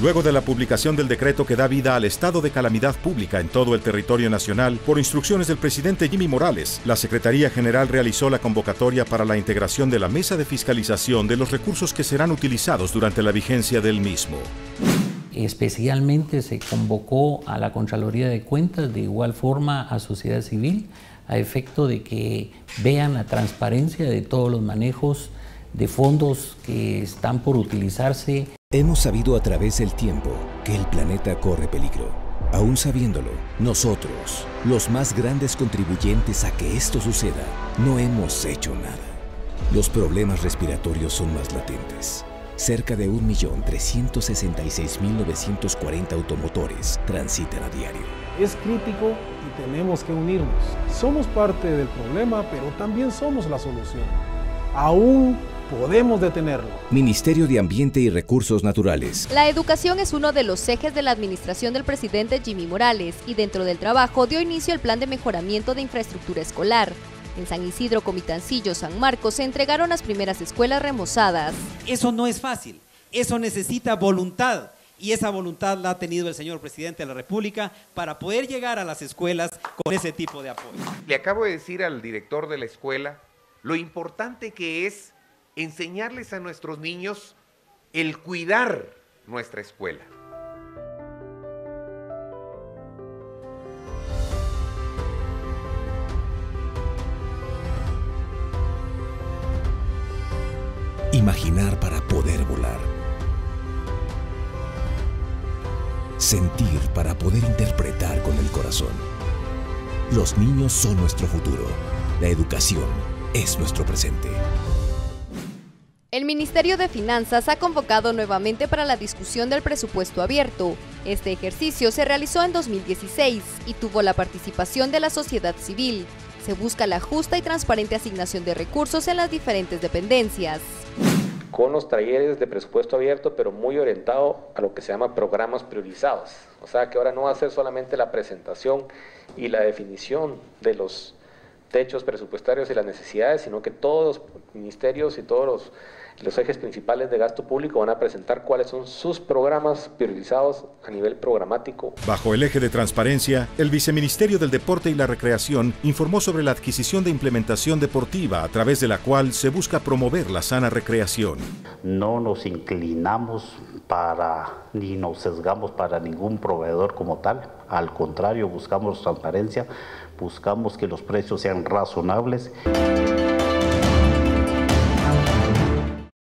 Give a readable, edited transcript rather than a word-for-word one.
Luego de la publicación del decreto que da vida al estado de calamidad pública en todo el territorio nacional, por instrucciones del presidente Jimmy Morales, la Secretaría General realizó la convocatoria para la integración de la mesa de fiscalización de los recursos que serán utilizados durante la vigencia del mismo. Especialmente se convocó a la Contraloría de Cuentas, de igual forma a sociedad civil, a efecto de que vean la transparencia de todos los manejos de fondos que están por utilizarse. Hemos sabido a través del tiempo que el planeta corre peligro. Aún sabiéndolo, nosotros, los más grandes contribuyentes a que esto suceda, no hemos hecho nada. Los problemas respiratorios son más latentes. Cerca de 1.366.940 automotores transitan a diario. Es crítico y tenemos que unirnos. Somos parte del problema, pero también somos la solución. Aún podemos detenerlo. Ministerio de Ambiente y Recursos Naturales. La educación es uno de los ejes de la administración del presidente Jimmy Morales y dentro del trabajo dio inicio el plan de mejoramiento de infraestructura escolar. En San Isidro, Comitancillo, San Marcos se entregaron las primeras escuelas remozadas. Eso no es fácil, eso necesita voluntad y esa voluntad la ha tenido el señor presidente de la República para poder llegar a las escuelas con ese tipo de apoyo. Le acabo de decir al director de la escuela lo importante que es enseñarles a nuestros niños el cuidar nuestra escuela. Imaginar para poder volar. Sentir para poder interpretar con el corazón. Los niños son nuestro futuro. La educación es nuestro presente. El Ministerio de Finanzas ha convocado nuevamente para la discusión del presupuesto abierto. Este ejercicio se realizó en 2016 y tuvo la participación de la sociedad civil. Se busca la justa y transparente asignación de recursos en las diferentes dependencias. Con los talleres de presupuesto abierto, pero muy orientado a lo que se llama programas priorizados. O sea que ahora no va a ser solamente la presentación y la definición de los techos presupuestarios y las necesidades, sino que todos los ministerios y todos los ejes principales de gasto público van a presentar cuáles son sus programas priorizados a nivel programático. Bajo el eje de transparencia, el Viceministerio del Deporte y la Recreación informó sobre la adquisición de implementación deportiva a través de la cual se busca promover la sana recreación. No nos inclinamos ni nos sesgamos para ningún proveedor como tal, al contrario, buscamos transparencia, buscamos que los precios sean razonables.